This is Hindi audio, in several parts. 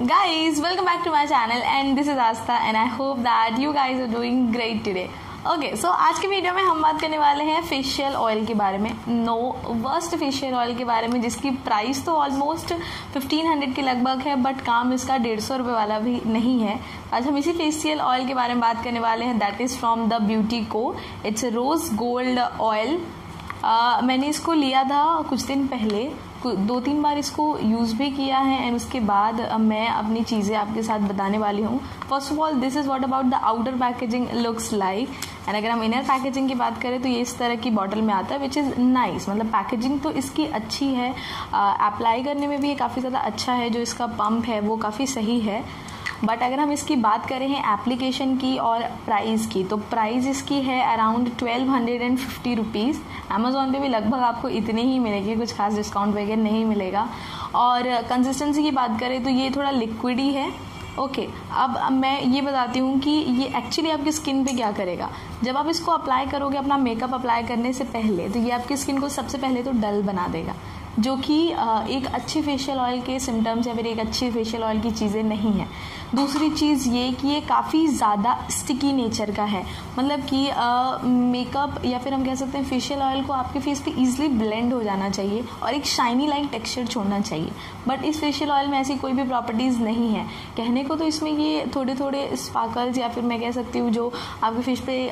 Guys, welcome back to my channel and this is Asta and I hope that you guys are doing great today. Okay so आज के वीडियो में हम बात करने वाले हैं फेशियल ऑयल के बारे में, नो वर्स्ट फेशियल ऑयल के बारे में, जिसकी प्राइस तो ऑलमोस्ट 1500 के लगभग है, बट काम इसका 150 रुपये वाला भी नहीं है। आज हम इसी फेशियल ऑयल के बारे में बात करने वाले हैं, that is from the beauty co. It's rose gold oil. मैंने इसको लिया था कुछ दिन पहले, 2-3 बार इसको यूज़ भी किया है एंड उसके बाद मैं अपनी चीज़ें आपके साथ बताने वाली हूँ। First of all, this is what about the outer packaging looks like, and अगर हम इनर पैकेजिंग की बात करें तो ये इस तरह की बॉटल में आता है, विच इज़ नाइस। मतलब पैकेजिंग तो इसकी अच्छी है, अप्लाई करने में भी ये काफ़ी ज़्यादा अच्छा है, जो इसका पंप है वो काफ़ी सही है। बट अगर हम इसकी बात करें हैं एप्लीकेशन की और प्राइस की, तो प्राइस इसकी है अराउंड 1250 रुपीज़। अमेज़ॉन पे भी लगभग आपको इतने ही मिलेगी, कुछ खास डिस्काउंट वगैरह नहीं मिलेगा। और कंसिस्टेंसी की बात करें तो ये थोड़ा लिक्विड ही है। ओके, अब मैं ये बताती हूँ कि ये एक्चुअली आपकी स्किन पे क्या करेगा। जब आप इसको अप्लाई करोगे अपना मेकअप अप्लाई करने से पहले, तो ये आपकी स्किन को सबसे पहले तो डल बना देगा, जो कि एक अच्छी फेशियल ऑयल के सिम्टम्स या फिर एक अच्छी फेशियल ऑयल की चीज़ें नहीं है। दूसरी चीज़ ये कि ये काफ़ी ज़्यादा स्टिकी नेचर का है, मतलब कि मेकअप या फिर हम कह सकते हैं फेशियल ऑयल को आपके फेस पे इजीली ब्लेंड हो जाना चाहिए और एक शाइनी लाइक टेक्सचर छोड़ना चाहिए। बट इस फेशियल ऑयल में ऐसी कोई भी प्रॉपर्टीज़ नहीं है। कहने को तो इसमें ये थोड़े थोड़े स्पार्कल्स या फिर मैं कह सकती हूँ जो आपके फेस पे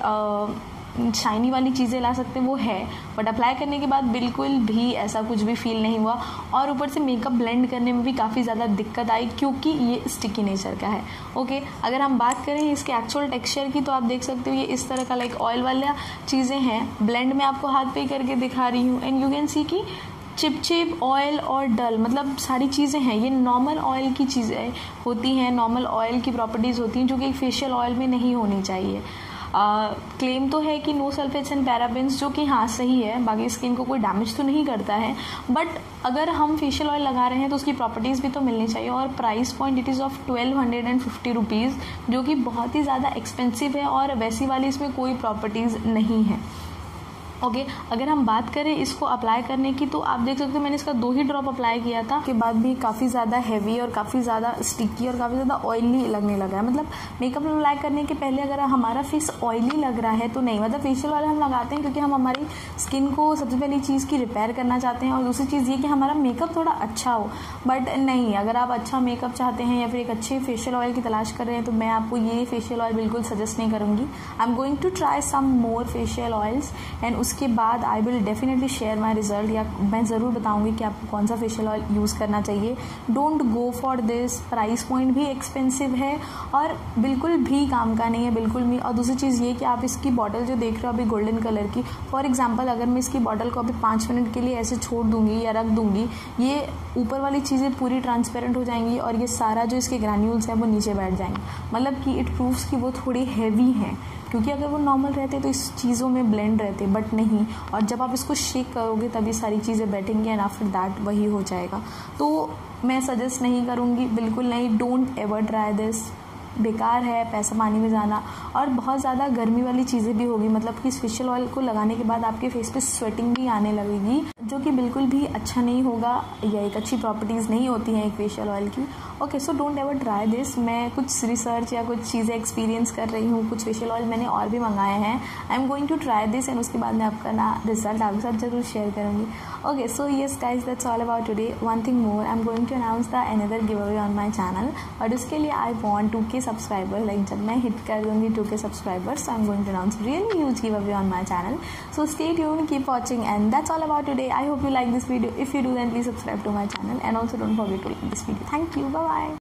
शाइनी वाली चीज़ें ला सकते हैं वो है, बट अप्लाई करने के बाद बिल्कुल भी ऐसा कुछ भी फील नहीं हुआ। और ऊपर से मेकअप ब्लेंड करने में भी काफ़ी ज़्यादा दिक्कत आई, क्योंकि ये स्टिकी नेचर का है। ओके, अगर हम बात करें इसके एक्चुअल टेक्सचर की, तो आप देख सकते हो ये इस तरह का लाइक ऑयल वाला चीज़ें हैं। ब्लेंड में आपको हाथ पे करके दिखा रही हूँ एंड यू कैन सी कि चिप ऑयल और डल, मतलब सारी चीज़ें हैं। ये नॉर्मल ऑयल की चीज़ें होती हैं, नॉर्मल ऑयल की प्रॉपर्टीज़ होती हैं, जो कि एक फेशियल ऑयल में नहीं होनी चाहिए। क्लेम तो है कि नो सल्फेट्स एंड पैराबेन्स, जो कि हाँ सही है, बाकी स्किन को कोई डैमेज तो नहीं करता है। बट अगर हम फेशियल ऑयल लगा रहे हैं तो उसकी प्रॉपर्टीज़ भी तो मिलनी चाहिए। और price point it is of 1250 rupees, जो कि बहुत ही ज़्यादा एक्सपेंसिव है और वैसी वाली इसमें कोई प्रॉपर्टीज़ नहीं है। ओके, अगर हम बात करें इसको अप्लाई करने की, तो आप देख सकते हो मैंने इसका 2 ही ड्रॉप अप्लाई किया था, के बाद भी काफ़ी ज़्यादा हैवी और काफ़ी ज़्यादा स्टिकी और काफ़ी ज़्यादा ऑयली लगने लगा है। मतलब मेकअप अप्लाई करने के पहले अगर हमारा फेस ऑयली लग रहा है तो नहीं, मतलब फेशियल ऑयल हम लगाते हैं क्योंकि हम हमारी स्किन को सबसे पहली चीज़ की रिपेयर करना चाहते हैं, और दूसरी चीज़ ये कि हमारा मेकअप थोड़ा अच्छा हो। बट नहीं, अगर आप अच्छा मेकअप चाहते हैं या फिर एक अच्छे फेशियल ऑयल की तलाश कर रहे हैं, तो मैं आपको ये फेशियल ऑयल बिल्कुल सजेस्ट नहीं करूँगी। I am going to try some more facial oils and उसके बाद I will definitely share my result, या मैं ज़रूर बताऊंगी कि आपको कौन सा फेशियल ऑयल यूज़ करना चाहिए। Don't go for this, price point भी एक्सपेंसिव है और बिल्कुल भी काम का नहीं है, बिल्कुल भी। और दूसरी चीज़ ये कि आप इसकी बॉटल जो देख रहे हो अभी गोल्डन कलर की, फॉर एग्जाम्पल अगर मैं इसकी बॉटल को अभी 5 मिनट के लिए ऐसे छोड़ दूंगी या रख दूंगी, ये ऊपर वाली चीज़ें पूरी ट्रांसपेरेंट हो जाएंगी और ये सारा जो इसके ग्रैन्यूल्स हैं वो नीचे बैठ जाएंगे। मतलब कि इट प्रूव्स कि वो थोड़ी हैवी हैं, क्योंकि अगर वो नॉर्मल रहते तो इस चीज़ों में ब्लेंड रहते, बट नहीं। और जब आप इसको शेक करोगे तभी सारी चीज़ें बैठेंगी एंड आफ्टर दैट वही हो जाएगा। तो मैं सजेस्ट नहीं करूँगी, बिल्कुल नहीं। डोंट एवर ट्राई दिस, बेकार है पैसा पानी में जाना। और बहुत ज़्यादा गर्मी वाली चीज़ें भी होगी, मतलब कि इस फेशियल ऑयल को लगाने के बाद आपके फेस पे स्वेटिंग भी आने लगेगी, जो कि बिल्कुल भी अच्छा नहीं होगा या एक अच्छी प्रॉपर्टीज़ नहीं होती हैं एक फेशियल ऑयल की। Okay, so don't ever try this. मैं कुछ रिसर्च या कुछ चीज़ें एक्सपीरियंस कर रही हूँ, कुछ फेशियल ऑयल मैंने और भी मंगाए हैं। I am going to try this and उसके बाद मैं आपका रिजल्ट आपके साथ जरूर शेयर करूँगी। Okay, so yes guys, that's all about today. One thing more, I am going to announce the another give away on my channel, और उसके लिए I want 2K subscriber. Like जब मैं हिट कर दूँगी 2K subscribers, I am going to announce really huge give away on my channel. So stay tuned, keep watching, and that's all about today. I hope you like this video. If you do, then please subscribe to my channel and also don't forget to like this video. Thank you. Bye bye.